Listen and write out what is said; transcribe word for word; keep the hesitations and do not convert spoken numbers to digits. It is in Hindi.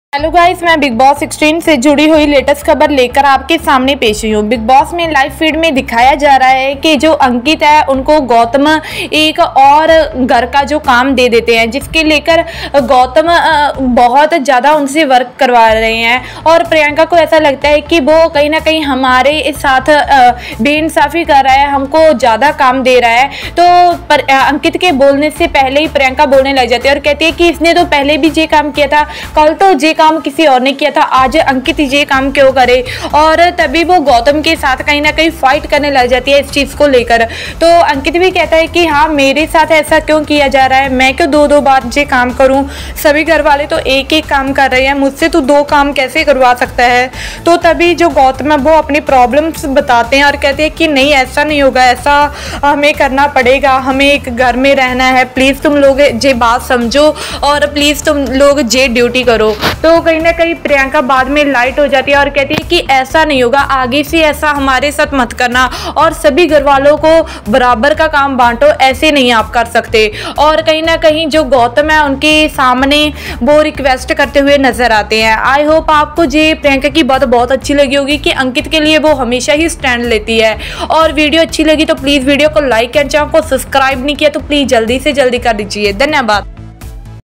हेलो गाइस, मैं बिग बॉस सिक्सटीन से जुड़ी हुई लेटेस्ट खबर लेकर आपके सामने पेश हुई हूँ। बिग बॉस में लाइव फीड में दिखाया जा रहा है कि जो अंकित है उनको गौतम एक और घर का जो काम दे देते हैं, जिसके लेकर गौतम बहुत ज़्यादा उनसे वर्क करवा रहे हैं और प्रियंका को ऐसा लगता है कि वो कहीं ना कहीं हमारे साथ बेइंसाफ़ी कर रहा है, हमको ज़्यादा काम दे रहा है। तो पर, अंकित के बोलने से पहले ही प्रियंका बोलने लग जाती है और कहती है कि इसने तो पहले भी ये काम किया था, कल तो जे काम किसी और ने किया था, आज अंकित ये काम क्यों करे। और तभी वो गौतम के साथ कहीं ना कहीं फाइट करने लग जाती है इस चीज़ को लेकर। तो अंकित भी कहता है कि हाँ, मेरे साथ ऐसा क्यों किया जा रहा है, मैं क्यों दो दो बार ये काम करूं, सभी घर वाले तो एक एक काम कर रहे हैं, मुझसे तो दो काम कैसे करवा सकता है। तो तभी जो गौतम है वो अपनी प्रॉब्लम्स बताते हैं और कहते हैं कि नहीं, ऐसा नहीं होगा, ऐसा हमें करना पड़ेगा, हमें एक घर में रहना है, प्लीज़ तुम लोग ये बात समझो और प्लीज़ तुम लोग ये ड्यूटी करो। तो कहीं ना कहीं प्रियंका बाद में लाइट हो जाती है और कहती है कि ऐसा नहीं होगा, आगे से ऐसा हमारे साथ मत करना और सभी घर वालों को बराबर का काम बांटो, ऐसे नहीं आप कर सकते। और कहीं ना कहीं जो गौतम है उनके सामने वो रिक्वेस्ट करते हुए नजर आते हैं। आई होप आपको ये प्रियंका की बात बहुत अच्छी लगी होगी कि अंकित के लिए वो हमेशा ही स्टैंड लेती है। और वीडियो अच्छी लगी तो प्लीज़ वीडियो को लाइक एंड चैनल को सब्सक्राइब नहीं किया तो प्लीज़ जल्दी से जल्दी कर दीजिए। धन्यवाद।